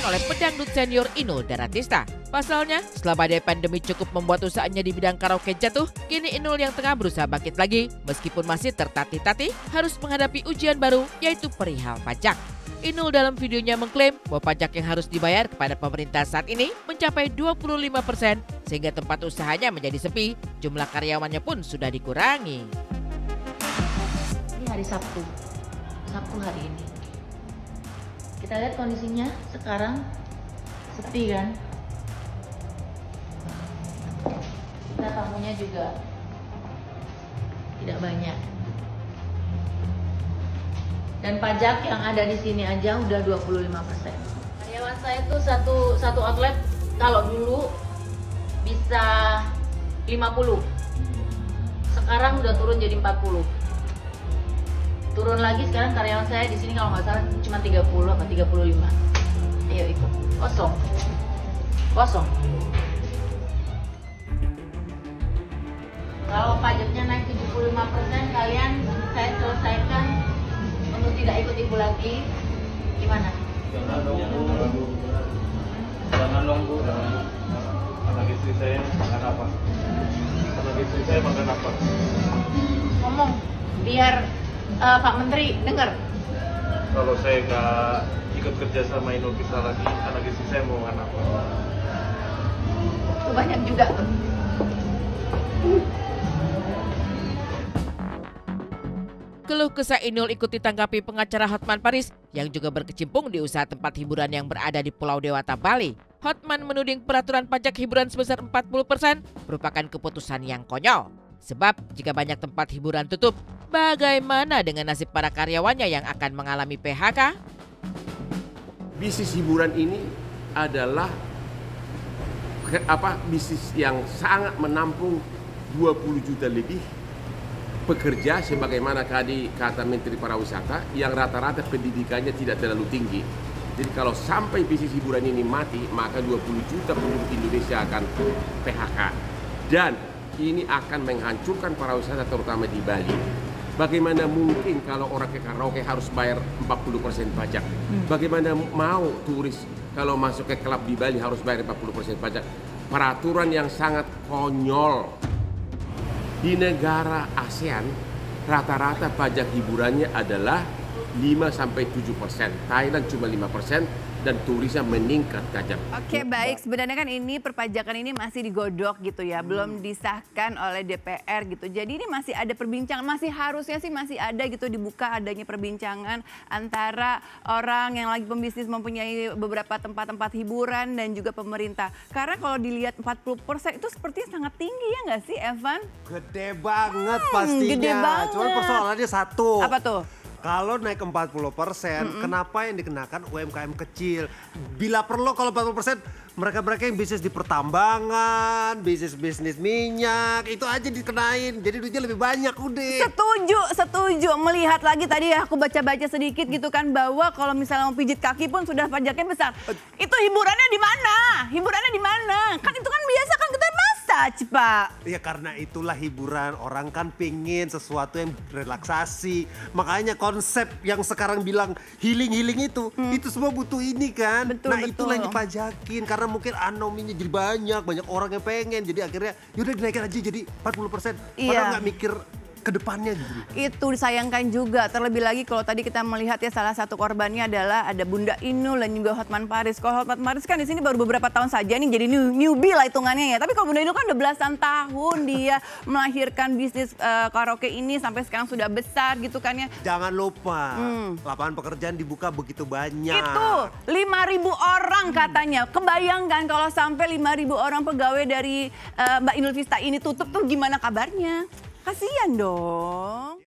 oleh pedangdut senior Inul Daratista. Pasalnya, setelah badai pandemi cukup membuat usahanya di bidang karaoke jatuh, kini Inul yang tengah berusaha bangkit lagi, meskipun masih tertatih-tatih harus menghadapi ujian baru, yaitu perihal pajak. Inul dalam videonya mengklaim bahwa pajak yang harus dibayar kepada pemerintah saat ini mencapai 25%, sehingga tempat usahanya menjadi sepi, jumlah karyawannya pun sudah dikurangi. Ini hari Sabtu hari ini. Kita lihat kondisinya sekarang sepi kan. Kita tamunya juga tidak banyak. Dan pajak yang ada di sini aja udah 25%. Karyawan saya itu satu outlet kalau dulu bisa 50. Sekarang udah turun jadi 40. Turun lagi sekarang karyawan saya di sini kalau nggak salah cuma 30 apa 35. Ayo ikut. Kosong. Kalau pajaknya naik 75%, kalian saya selesaikan untuk tidak ikut ibu lagi, gimana? Jangan dong bu. Anak istri saya makan apa? Ngomong, biar Pak Menteri dengar. Kalau saya nggak ikut kerja sama Inul Daratista lagi, anak istri saya mau makan apa? Itu banyak juga tuh. Keluh kesah Inul ikut ditanggapi pengacara Hotman Paris yang juga berkecimpung di usaha tempat hiburan yang berada di Pulau Dewata, Bali. Hotman menuding peraturan pajak hiburan sebesar 40% merupakan keputusan yang konyol. Sebab jika banyak tempat hiburan tutup, bagaimana dengan nasib para karyawannya yang akan mengalami PHK? Bisnis hiburan ini adalah bisnis yang sangat menampung 20 juta lebih pekerja, sebagaimana tadi kata Menteri Pariwisata, yang rata-rata pendidikannya tidak terlalu tinggi. Jadi kalau sampai bisnis hiburan ini mati, maka 20 juta penduduk Indonesia akan PHK. Dan ini akan menghancurkan pariwisata terutama di Bali. Bagaimana mungkin kalau orang ke karaoke harus bayar 40% pajak? Bagaimana mau turis kalau masuk ke klub di Bali harus bayar 40% pajak? Peraturan yang sangat konyol. Di negara ASEAN, rata-rata pajak hiburannya adalah 5-7%. Thailand cuma 5% dan turisnya meningkat tajam. Oke, baik. Sebenarnya kan ini perpajakan ini masih digodok gitu ya. Belum disahkan oleh DPR gitu. Jadi ini masih ada perbincangan, harusnya sih masih ada gitu, dibuka adanya perbincangan antara orang yang lagi pembisnis mempunyai beberapa tempat-tempat hiburan dan juga pemerintah. Karena kalau dilihat 40% itu sepertinya sangat tinggi ya nggak sih, Evan? Gede banget pastinya. Gede banget. Cuman persoalannya satu. Apa tuh? Kalau naik 40%, kenapa yang dikenakan UMKM kecil? Bila perlu kalau 40%, mereka-mereka yang bisnis di pertambangan, bisnis minyak, itu aja dikenain. Jadi duitnya lebih banyak udah. Setuju. Melihat lagi tadi aku baca-baca sedikit gitu kan, bahwa kalau misalnya mau pijit kaki pun sudah pajaknya besar. Itu hiburannya di mana? Kan itu kan biasa kan kita massage, Pak. Ya karena itulah hiburan, orang kan pengen sesuatu yang relaksasi. Makanya konsep yang sekarang bilang healing itu semua butuh ini kan. Betul. Itulah yang dipajakin karena mungkin anominya jadi banyak orang yang pengen. Jadi akhirnya yaudah dinaikkan aja jadi 40%. Padahal nggak mikir ke depannya gitu. Itu disayangkan juga, terlebih lagi kalau tadi kita melihat ya salah satu korbannya adalah ada Bunda Inul dan juga Hotman Paris. Kalau Hotman Paris kan di sini baru beberapa tahun saja nih, jadi newbie lah hitungannya ya. Tapi kalau Bunda Inul kan udah belasan tahun dia melahirkan bisnis karaoke ini sampai sekarang sudah besar gitu kan ya. Jangan lupa lapangan pekerjaan dibuka begitu banyak. Itu 5.000 orang katanya. Kebayangkan kalau sampai 5.000 orang pegawai dari Mbak Inul Daratista ini tutup tuh gimana kabarnya? Kasian dong.